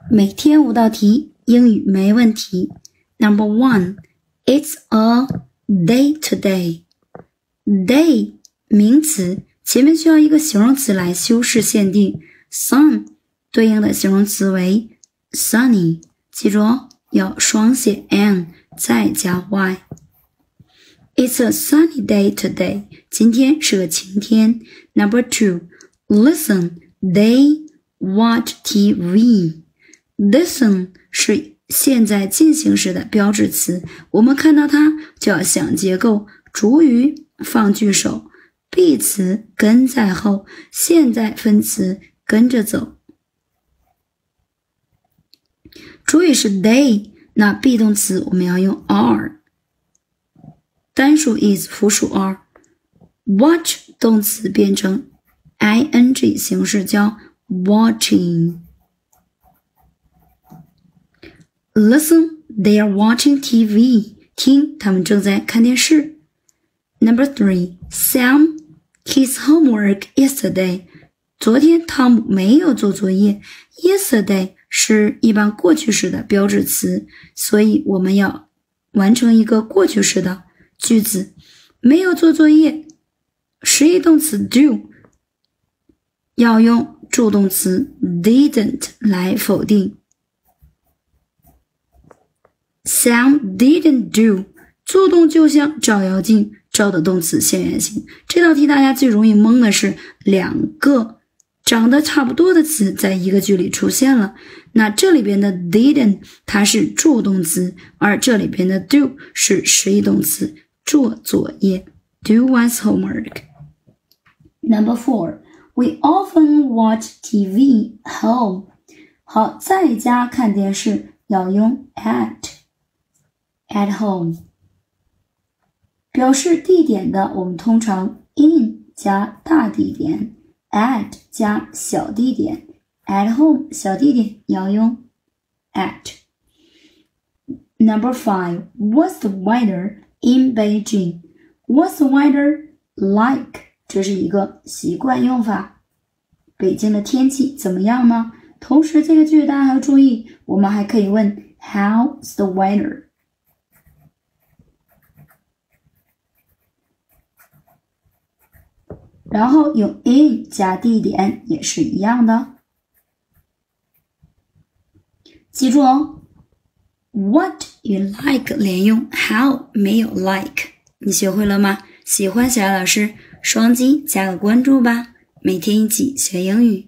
每天5道题，英语没问题。Number 1, it's a day today. Day 名词，前面需要一个形容词来修饰限定。Sun 对应的形容词为 sunny， 记住哦，要双写 n 再加 y。It's a sunny day today. 今天是个晴天。Number 2, listen, they watch TV. Listen 是现在进行时的标志词，我们看到它就要想结构，主语放句首，be 词跟在后，现在分词跟着走。主语是 they， 那 be 动词我们要用 are， 单数 is 复数 are。 watch 动词变成 ing 形式叫 watching。 Listen, they are watching TV. 听，他们正在看电视。Number 3, Sam, his homework yesterday. 昨天汤姆没有做作业。Yesterday 是一般过去式的标志词，所以我们要完成一个过去式的句子。没有做作业，实义动词 do 要用助动词 didn't 来否定。Sam didn't do， 助动就像照妖镜，照的动词现原形。这道题大家最容易蒙的是两个长得差不多的词在一个句里出现了。那这里边的 didn't 它是助动词，而这里边的 do 是实义动词，做作业 do one's homework。 Number 4, we often watch TV home. 好，在家看电视要用 at home。 表示地点的我们通常 in 加大地点， at 加小地点， at home 小地点要用 at。 Number 5, what's the weather in Beijing? What's the weather like? 这是一个习惯用法。北京的天气怎么样呢？同时这个句大家还要注意，我们还可以问 how's the weather？ 然后用 in 加地点也是一样的。记住哦， what you like 连用 how 没有 like， 你学会了吗？喜欢小雅老师双击加个关注吧，每天一起学英语。